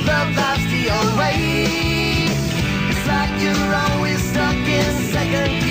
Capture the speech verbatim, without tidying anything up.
love life's the old way. It's like you're always stuck in second